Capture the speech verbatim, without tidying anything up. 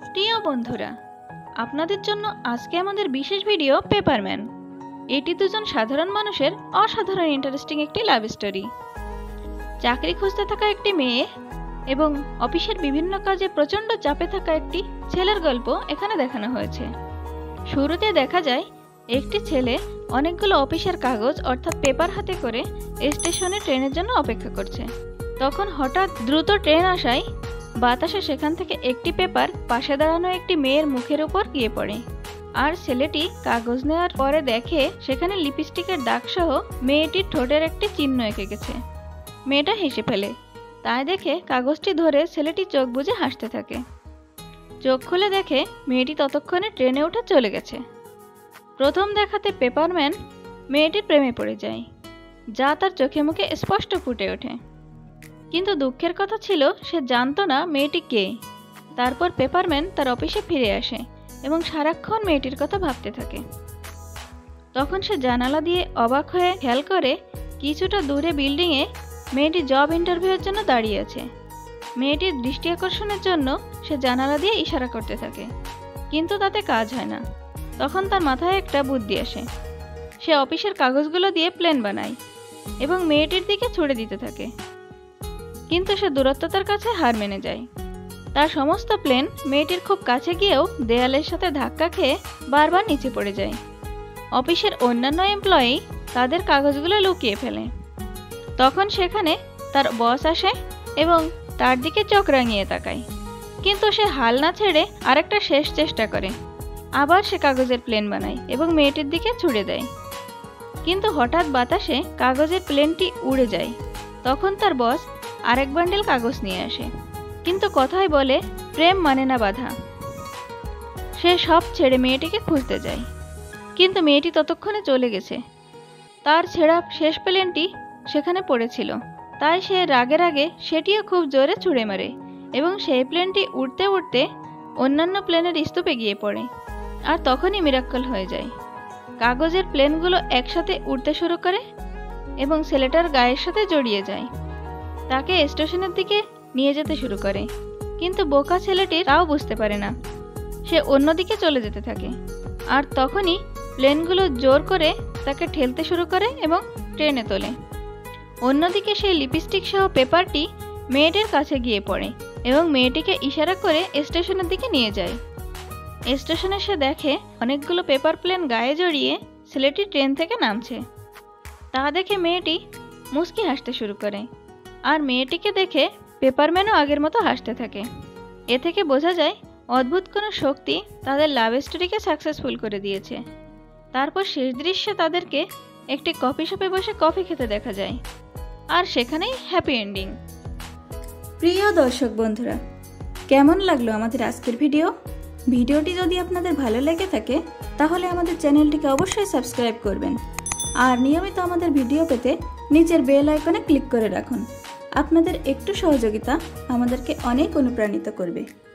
প্রিয় বন্ধুরা, আপনাদের জন্য আজকে আমাদের বিশেষ ভিডিও পেপারম্যান। এটি দুজন সাধারণ মানুষের অসাধারণ ইন্টারেস্টিং একটি লাভ স্টোরি। চাকরি খুঁজতে থাকা একটি মেয়ে এবং অফিসের বিভিন্ন কাজে প্রচণ্ড চাপে থাকা একটি ছেলের গল্প এখানে দেখানো হয়েছে। শুরুতে দেখা যায় একটি ছেলে অনেকগুলো অফিসের কাগজ অর্থাৎ পেপার হাতে করে স্টেশনে ট্রেনের জন্য অপেক্ষা করছে। তখন হঠাৎ দ্রুত ট্রেন আসায় বাতাসে সেখান থেকে একটি পেপার পাশে দাঁড়ানো একটি মেয়ের মুখের উপর গিয়ে পড়ে। আর ছেলেটি কাগজ নেওয়ার পরে দেখে সেখানে লিপস্টিকের দাগ সহ মেয়েটির ঠোঁটের একটি চিহ্ন এঁকে গেছে। মেয়েটা হেসে ফেলে। তাই দেখে কাগজটি ধরে ছেলেটি চোখ বুজে হাসতে থাকে। চোখ খুলে দেখে মেয়েটি ততক্ষণে ট্রেনে উঠে চলে গেছে। প্রথম দেখাতে পেপারম্যান মেয়েটির প্রেমে পড়ে যায়, যা তার চোখে মুখে স্পষ্ট ফুটে ওঠে। কিন্তু দুঃখের কথা ছিল সে জানতো না মেয়েটি কে। তারপর পেপারম্যান তার অফিসে ফিরে আসে এবং সারাক্ষণ মেয়েটির কথা ভাবতে থাকে। তখন সে জানালা দিয়ে অবাক হয়ে খেয়াল করে কিছুটা দূরে বিল্ডিংয়ে মেয়েটি জব ইন্টারভিউয়ের জন্য দাঁড়িয়ে আছে। মেয়েটির দৃষ্টি আকর্ষণের জন্য সে জানালা দিয়ে ইশারা করতে থাকে, কিন্তু তাতে কাজ হয় না। তখন তার মাথায় একটা বুদ্ধি আসে। সে অফিসের কাগজগুলো দিয়ে প্লেন বানায় এবং মেয়েটির দিকে ছুড়ে দিতে থাকে। কিন্তু সে দূরত্বতার কাছে হার মেনে যায়। তার সমস্ত প্লেন মেয়েটির খুব কাছে গিয়েও দেয়ালের সাথে ধাক্কা খেয়ে বারবার নিচে পড়ে যায়। অফিসের অন্যান্য এমপ্লয়ি তাদের কাগজগুলো লুকিয়ে ফেলে। তখন সেখানে তার বস আসে এবং তার দিকে চোখ রাঙিয়ে তাকায়। কিন্তু সে হাল না ছেড়ে আরেকটা শেষ চেষ্টা করে। আবার সে কাগজের প্লেন বানায় এবং মেয়েটির দিকে ছুড়ে দেয়। কিন্তু হঠাৎ বাতাসে কাগজের প্লেনটি উড়ে যায়। তখন তার বস আরেক বান্ডেল কাগজ নিয়ে আসে, কিন্তু কথায় বলে প্রেম মানে না বাধা। সে সব ছেড়ে মেয়েটিকে খুঁজতে যায়, কিন্তু মেয়েটি ততক্ষণে চলে গেছে। তার ছেঁড়া শেষ প্লেনটি সেখানে পড়েছিল, তাই সে রাগে রাগে সেটিও খুব জোরে ছুঁড়ে মারে এবং সেই প্লেনটি উড়তে উড়তে অন্যান্য প্লেনের স্তূপে গিয়ে পড়ে। আর তখনই মিরাক্কেল হয়ে যায়। কাগজের প্লেনগুলো একসাথে উড়তে শুরু করে এবং ছেলেটার গায়ের সাথে জড়িয়ে যায়। তাকে স্টেশনের দিকে নিয়ে যেতে শুরু করে, কিন্তু বোকা ছেলেটি তাও বুঝতে পারে না। সে অন্যদিকে চলে যেতে থাকে। আর তখনই প্লেনগুলো জোর করে তাকে ঠেলতে শুরু করে এবং ট্রেনে তোলে। অন্যদিকে সেই লিপস্টিক সহ পেপারটি মেয়েটির কাছে গিয়ে পড়ে এবং মেয়েটিকে ইশারা করে স্টেশনের দিকে নিয়ে যায়। স্টেশনে সে দেখে অনেকগুলো পেপার প্লেন গায়ে জড়িয়ে ছেলেটি ট্রেন থেকে নামছে। তা দেখে মেয়েটি মুচকি হাসতে শুরু করে। আর মেয়েটিকে দেখে পেপারম্যানও আগের মতো হাসতে থাকে। এ থেকে বোঝা যায় অদ্ভুত কোনো শক্তি তাদের লাভ স্টোরিকে সাকসেসফুল করে দিয়েছে। তারপর শেষ দৃশ্যে তাদেরকে একটি কফি শপে বসে কফি খেতে দেখা যায়। আর সেখানেই হ্যাপি এন্ডিং। প্রিয় দর্শক বন্ধুরা, কেমন লাগলো আমাদের আজকের ভিডিও? ভিডিওটি যদি আপনাদের ভালো লেগে থাকে তাহলে আমাদের চ্যানেলটিকে অবশ্যই সাবস্ক্রাইব করবেন। আর নিয়মিত আমাদের ভিডিও পেতে নিচের বেল আইকনে ক্লিক করে রাখুন। আপনাদের একটু সহযোগিতা আমাদেরকে অনেক অনুপ্রাণিত করবে।